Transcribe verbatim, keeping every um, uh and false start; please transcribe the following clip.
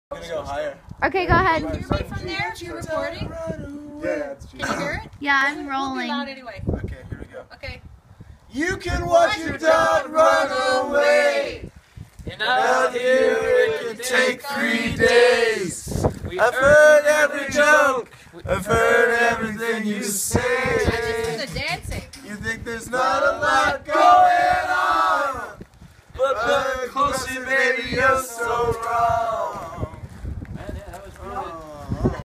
I'm gonna go higher. Okay, go ahead. Can you hear me from there if you're recording? Yeah, that's true. Can you hear it? Yeah, I'm We'll be rolling. loud anyway. Okay, here we go. Okay. You can watch your dog run away. And out here it can take three days. I've heard every joke. I've heard everything you say.